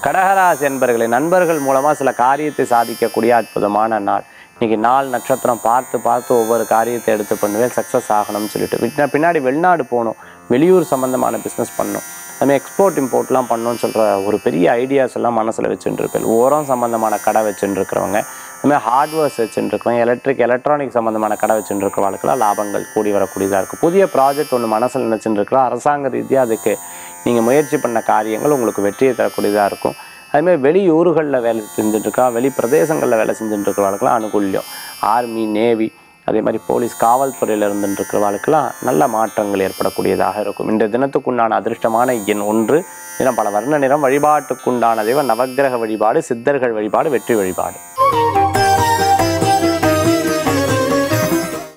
கடகராசி என்பர்களை நண்பர்கள் மூலமாக சில காரியத்தை சாதிக்கக்கூடிய அற்புதமான நாள். இன்றைக்கி நாள் நட்சத்திரம் பார்த்து பார்த்து ஒவ்வொரு காரியத்தை எடுத்து பண்ணுவேன், சக்ஸஸ் ஆகணும்னு சொல்லிட்டு பின்னாடி வெளிநாடு போகணும், வெளியூர் சம்மந்தமான பிஸ்னஸ் பண்ணணும், அதுமாதிரி எக்ஸ்போர்ட் இம்போர்ட்லாம் பண்ணணும்னு சொல்கிற ஒரு பெரிய ஐடியாஸ் எல்லாம் மனசில் வச்சுட்டுருப்பேன். உரம் சம்மந்தமான கடை வச்சுட்டுருக்கிறவங்க, அதுமாதிரி ஹார்ட்வேர்ஸ் வச்சுட்டுருக்கவங்க, எலக்ட்ரானிக் சம்மந்தமான கடை வச்சுட்டுருக்கிறவங்களுக்குலாம் லாபங்கள் கூடி வரக்கூடியதாக இருக்கும். புதிய ப்ராஜெக்ட் ஒன்று மனசில் நினச்சிட்டுருக்கிறோம், அரசாங்க ரீதியாக அதுக்கு நீங்கள் முயற்சி பண்ண காரியங்கள் உங்களுக்கு வெற்றியை தரக்கூடியதாக இருக்கும். அதுமாதிரி வெளியூர்களில் வேலை செஞ்சுட்டுருக்கா, வெளி பிரதேசங்களில் வேலை செஞ்சுட்டுருக்கிறவங்களுக்குலாம் அனுகூல்யம். ஆர்மி, நேவி, அதே மாதிரி போலீஸ், காவல்துறையில் இருந்துருக்கிறவர்களுக்கெல்லாம் நல்ல மாற்றங்கள் ஏற்படக்கூடியதாக இருக்கும். இந்த தினத்துக்குண்டான அதிர்ஷ்டமான எண் 1, நிறம் பல வர்ண நிறம். வழிபாட்டுக்குண்டான தெய்வம் நவக்கிரக வழிபாடு, சித்தர்கள் வழிபாடு, வெற்றி வழிபாடு.